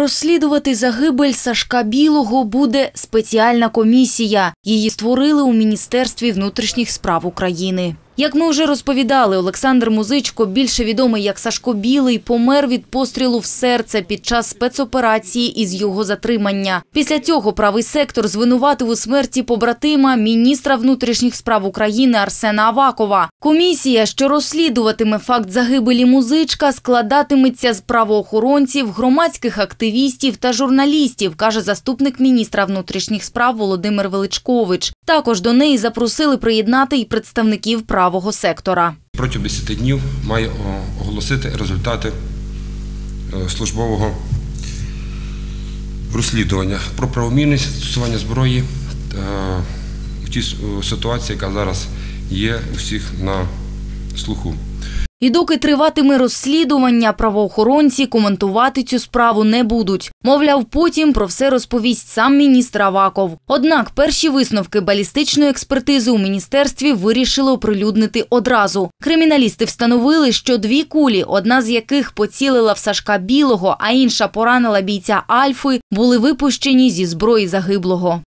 Розслідувати загибель Сашка Білого буде спеціальна комісія. Її створили у Міністерстві внутрішніх справ України. Як ми вже розповідали, Олександр Музичко, більше відомий як Сашко Білий, помер від пострілу в серце під час спецоперації із його затримання. Після цього правий сектор звинуватив у смерті побратима міністра внутрішніх справ України Арсена Авакова. Комісія, що розслідуватиме факт загибелі Музичка, складатиметься з правоохоронців, громадських активістів та журналістів, каже заступник міністра внутрішніх справ Володимир Величкович. Також до неї запросили приєднати і представників правого сектора. Протягом 10 днів має оголосити результати службового розслідування про правомірність застосування зброї в тій ситуації, яка зараз є у всіх на слуху. І доки триватиме розслідування, правоохоронці коментувати цю справу не будуть. Мовляв, потім про все розповість сам міністр Аваков. Однак перші висновки балістичної експертизи у міністерстві вирішили оприлюднити одразу. Криміналісти встановили, що 2 кулі, одна з яких поцілила в Сашка Білого, а інша поранила бійця Альфи, були випущені зі зброї загиблого.